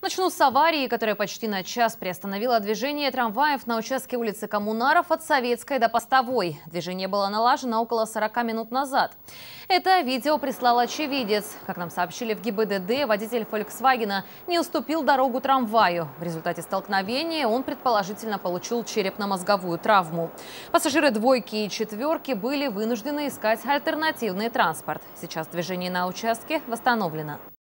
Начну с аварии, которая почти на час приостановила движение трамваев на участке улицы Коммунаров от Советской до Постовой. Движение было налажено около 40 минут назад. Это видео прислал очевидец. Как нам сообщили в ГИБДД, водитель «Фольксвагена» не уступил дорогу трамваю. В результате столкновения он предположительно получил черепно-мозговую травму. Пассажиры двойки и четверки были вынуждены искать альтернативный транспорт. Сейчас движение на участке восстановлено.